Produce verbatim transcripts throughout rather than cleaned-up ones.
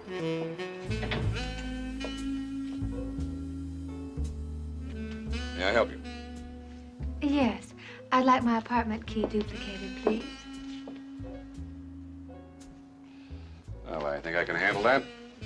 May I help you? Yes. I'd like my apartment key duplicated, please. Well, I think I can handle that.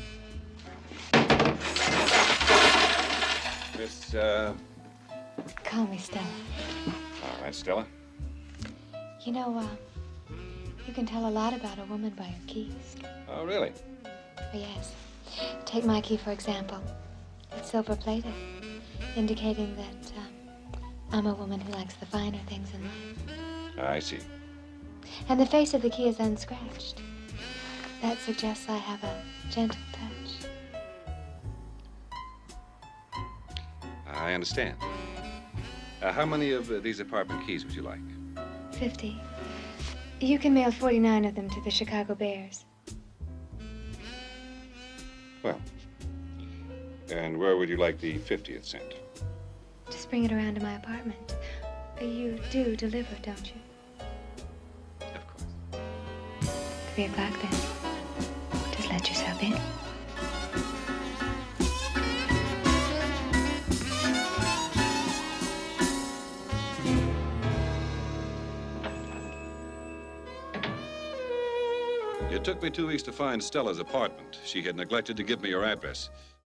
Miss, uh... Call me Stella. All right, Stella. You know, uh, you can tell a lot about a woman by her keys. Oh, really? Yes. Take my key, for example. It's silver-plated, indicating that uh, I'm a woman who likes the finer things in life. I see. And the face of the key is unscratched. That suggests I have a gentle touch. I understand. Uh, how many of uh, these apartment keys would you like? Fifty. You can mail forty-nine of them to the Chicago Bears. Well, and where would you like the fiftieth sent? Just bring it around to my apartment. You do deliver, don't you? Of course. Three o'clock then. Just let yourself in. It took me two weeks to find Stella's apartment. She had neglected to give me her address.